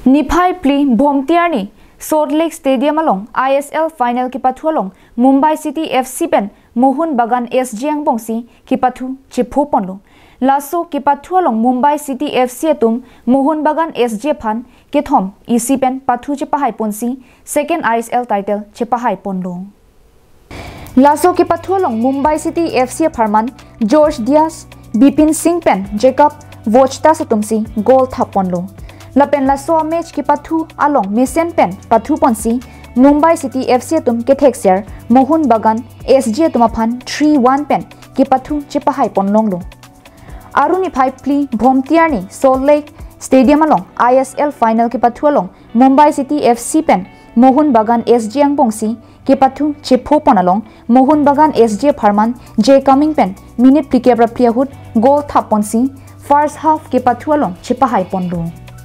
Niphai pli Bomtiarni Salt Lake Stadium along ISL final ki pathu along Mumbai City FC pen Mohun Bagan SG bongsi ki pathu chipho ponlo laso ki pathu along Mumbai City FC atum Mohun Bagan SG phan ke thom EC pen pathu chepahai ponsi second ISL title chepahai ponlo laso ki pathu along Mumbai City FC Farman George Diaz Bipin Singh pen Jacob Vochta satumsi goal thaponlo Lapen laso match ki pathu along Mesen pen pathu ponsi Mumbai City FC tum ke thexer Mohun Bagan SG tum aphan 3-1 pen ki pathu chepahai ponlong lo Aruni 5 pli Bomtiarni Salt Lake Stadium along ISL final ki pathu along Mumbai City FC pen Mohun Bagan SG ang bongsi ki pathu chepho pon along Mohun Bagan SG Farman J coming pen minute tikebra priahut goal thap ponsi first half ki pathu along chepahai ponlo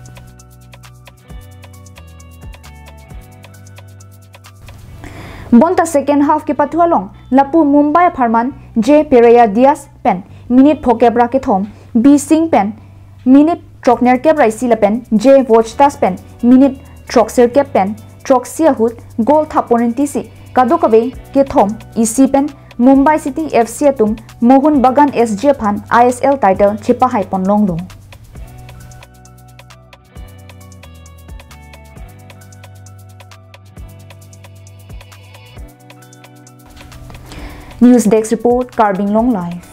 Bonta second half ke pathu along Lapu Mumbai Farman J Pereira Diaz pen minute phokebra ke thom B Singh pen minute trokner ke raisi lapen J Vochtas pen minute troxer ke pen troxia hut goal thaponenti si kadokabe ke thom EC pen Mumbai City FC atum Mohun Bagan SG phan ISL title chepahai ponlong lo News Desk report Carbing Long Life